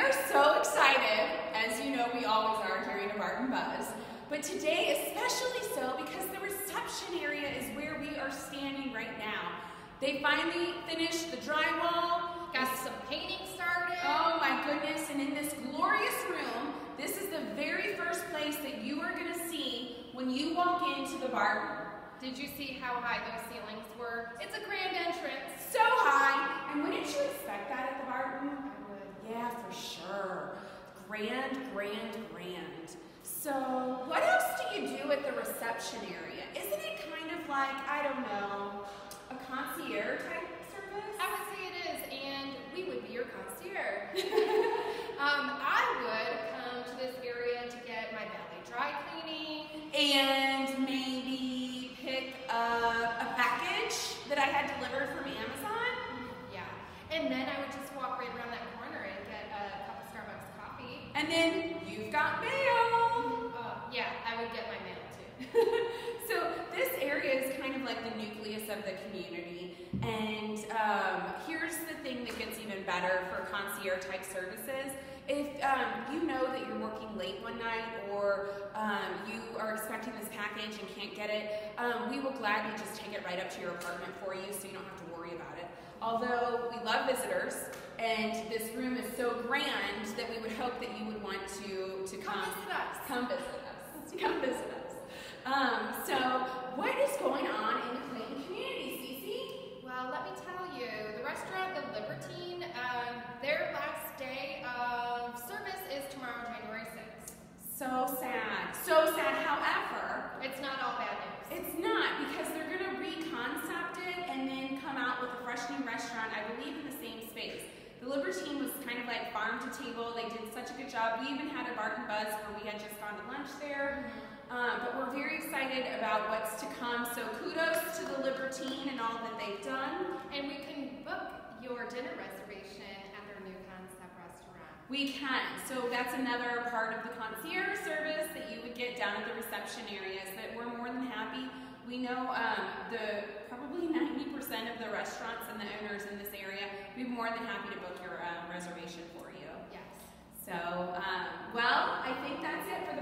are so excited, as you know we always are during a Barton Buzz, but today especially so because the reception area is where we are standing right now. They finally finished the drywall, got some painting started. Oh my goodness, and in this glorious room, this is the very first place that you are going to see when you walk into the Barton. Did you see how high those ceilings were? It's a grand entrance. So high. And wouldn't you expect that at the Barton? I would. Yeah, for sure. Grand, grand, grand. So, what else do you do at the reception area? Isn't it kind of like, I don't know, a concierge type service? I would say it is, and we would be your concierge. I would come to this area to get my valet dry cleaning. And maybe pick up a package that I had delivered from Amazon. Yeah, and then I would just walk right around that corner and get a cup of Starbucks coffee. And then you've got mail. Yeah, I would get my mail too. So this area is kind of like the nucleus of the community. And here's the thing that gets even better for concierge type services. If you know that you're working late one night or you are expecting this package and can't get it, we will gladly just take it right up to your apartment for you so you don't have to worry about it. Although we love visitors and this room is so grand that we would hope that you would want to come visit us. Come visit us. Come visit us. So what is going on in the Clayton community, Cece? Well, let me tell you, the restaurant, the Libertine, their last day of service is tomorrow, January 6th. So sad. So sad. However, it's not all bad news. It's not, because they're going to reconcept it and then come out with a fresh new restaurant, I believe, in the same space. The Libertine was kind of like farm to table. They did such a good job. We even had a Barton Buzz where we had just gone to lunch there. But we're very excited about what's to come. So kudos to the Libertine and all that they've done. And we can book your dinner reservation at their new concept restaurant. We can. So that's another part of the concierge service that you would get down at the reception areas that we're more than happy. We know probably 90% of the restaurants and the owners in this area, we'd be more than happy to book your reservation for you. Yes. So, well, I think that's it for the